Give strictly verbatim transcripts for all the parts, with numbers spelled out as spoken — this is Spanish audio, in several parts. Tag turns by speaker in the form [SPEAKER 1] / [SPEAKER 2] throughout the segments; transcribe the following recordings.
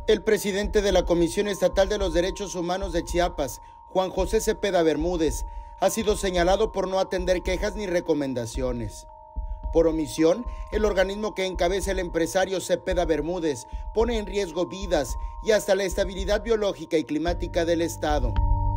[SPEAKER 1] El presidente de la Comisión Estatal de los Derechos Humanos de Chiapas, Juan José Cepeda Bermúdez, ha sido señalado por no atender quejas ni recomendaciones. Por omisión, el organismo que encabeza el empresario Cepeda Bermúdez pone en riesgo vidas y hasta la estabilidad biológica y climática del Estado.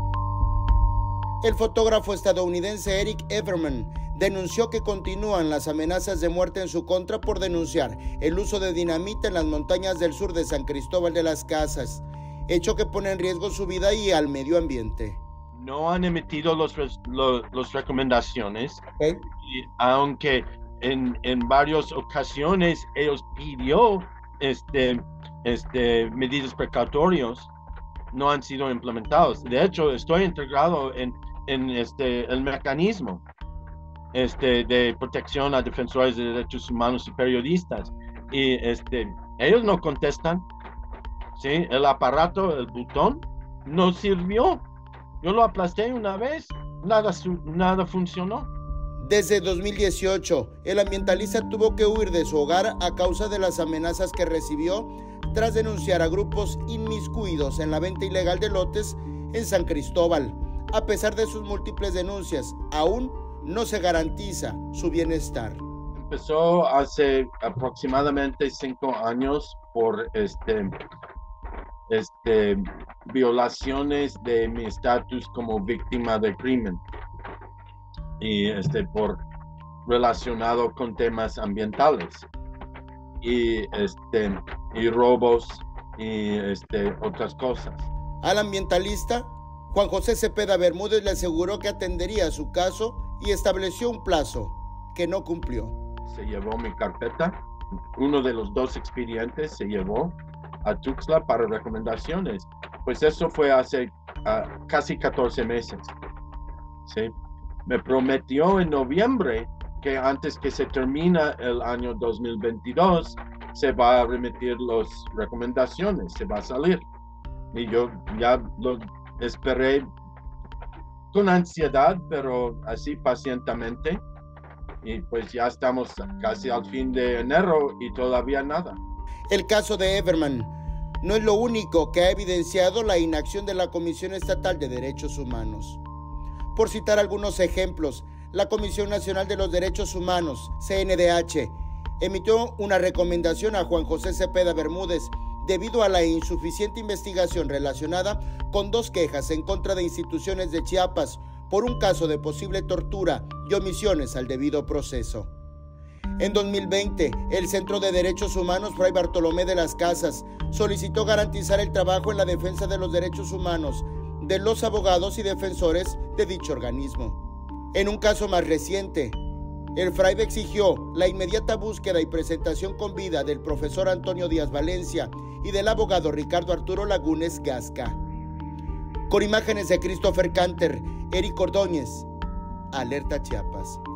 [SPEAKER 1] El fotógrafo estadounidense Eric Everman denunció que continúan las amenazas de muerte en su contra por denunciar el uso de dinamita en las montañas del sur de San Cristóbal de las Casas, hecho que pone en riesgo su vida y al medio ambiente.
[SPEAKER 2] No han emitido los, los, los recomendaciones,
[SPEAKER 1] ¿Okay?
[SPEAKER 2] y aunque en, en varias ocasiones ellos pidió este, este, medidas precautorias, no han sido implementados. De hecho, estoy integrado en, en este, el mecanismo este, de protección a defensores de derechos humanos y periodistas. Y este, ellos no contestan. ¿Sí? El aparato, el botón, no sirvió. Yo lo aplasté una vez, nada, nada funcionó.
[SPEAKER 1] Desde dos mil dieciocho, el ambientalista tuvo que huir de su hogar a causa de las amenazas que recibió tras denunciar a grupos inmiscuidos en la venta ilegal de lotes en San Cristóbal. A pesar de sus múltiples denuncias, aún no se garantiza su bienestar.
[SPEAKER 2] Empezó hace aproximadamente cinco años por este, este, violaciones de mi estatus como víctima de crimen y este, por relacionado con temas ambientales y, este, y robos y este, otras cosas.
[SPEAKER 1] Al ambientalista, Juan José Cepeda Bermúdez le aseguró que atendería su caso y estableció un plazo que no cumplió.
[SPEAKER 2] Se llevó mi carpeta, uno de los dos expedientes se llevó a Tuxtla para recomendaciones. Pues eso fue hace uh, casi catorce meses. ¿Sí? Me prometió en noviembre que antes que se termine el año dos mil veintidós se va a remitir las recomendaciones, se va a salir. Y yo ya lo esperé con ansiedad, pero así pacientemente. Y pues ya estamos casi al fin de enero y todavía nada.
[SPEAKER 1] El caso de Everman no es lo único que ha evidenciado la inacción de la Comisión Estatal de Derechos Humanos. Por citar algunos ejemplos, la Comisión Nacional de los Derechos Humanos, C N D H, emitió una recomendación a Juan José Cepeda Bermúdez debido a la insuficiente investigación relacionada con dos quejas en contra de instituciones de Chiapas por un caso de posible tortura y omisiones al debido proceso. En dos mil veinte, el Centro de Derechos Humanos Fray Bartolomé de las Casas solicitó garantizar el trabajo en la defensa de los derechos humanos de los abogados y defensores de dicho organismo. En un caso más reciente, el Fraibe exigió la inmediata búsqueda y presentación con vida del profesor Antonio Díaz Valencia y del abogado Ricardo Arturo Lagunes Gasca. Con imágenes de Christopher Canter, Eric Ordóñez, Alerta Chiapas.